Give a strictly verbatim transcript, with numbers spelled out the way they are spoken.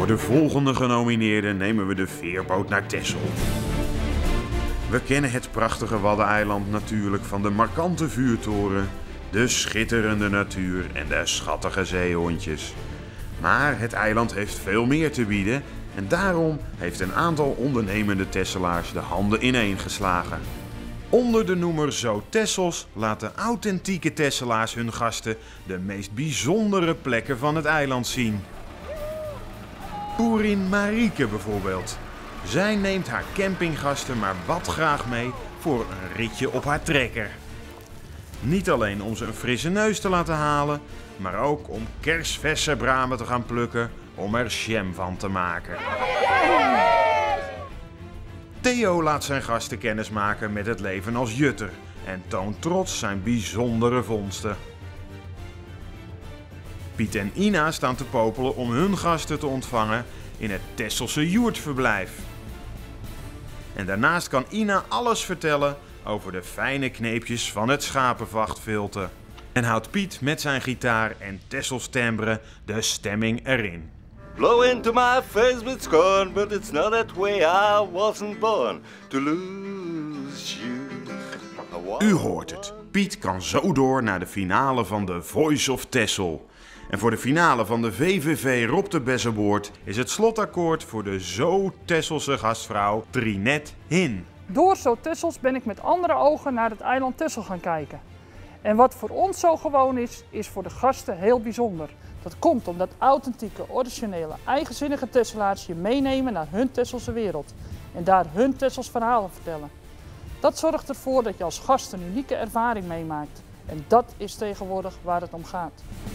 Voor de volgende genomineerden nemen we de veerboot naar Texel. We kennen het prachtige Waddeneiland natuurlijk van de markante vuurtoren, de schitterende natuur en de schattige zeehondjes. Maar het eiland heeft veel meer te bieden en daarom heeft een aantal ondernemende Tesselaars de handen ineengeslagen. Onder de noemer Zo Texels laten authentieke Tesselaars hun gasten de meest bijzondere plekken van het eiland zien. Boerin Marieke bijvoorbeeld. Zij neemt haar campinggasten maar wat graag mee voor een ritje op haar trekker. Niet alleen om ze een frisse neus te laten halen, maar ook om kersverse bramen te gaan plukken om er jam van te maken. Theo laat zijn gasten kennismaken met het leven als jutter en toont trots zijn bijzondere vondsten. Piet en Ina staan te popelen om hun gasten te ontvangen in het Tesselse joertverblijf. En daarnaast kan Ina alles vertellen over de fijne kneepjes van het schapenvachtfilter. En houdt Piet met zijn gitaar en Tessels timbre de stemming erin. Blow into my face with scorn, but it's not that way, I wasn't born to lose you. U hoort het. Piet kan zo door naar de finale van The Voice of Texel. En voor de finale van de V V V Rob de Bessenboord is het slotakkoord voor de zo Tesselse gastvrouw Trinette Hin. Door Zo Tessels ben ik met andere ogen naar het eiland Texel gaan kijken. En wat voor ons zo gewoon is, is voor de gasten heel bijzonder. Dat komt omdat authentieke, originele, eigenzinnige Tesselaars je meenemen naar hun Tesselse wereld. En daar hun Tessels verhalen vertellen. Dat zorgt ervoor dat je als gast een unieke ervaring meemaakt. En dat is tegenwoordig waar het om gaat.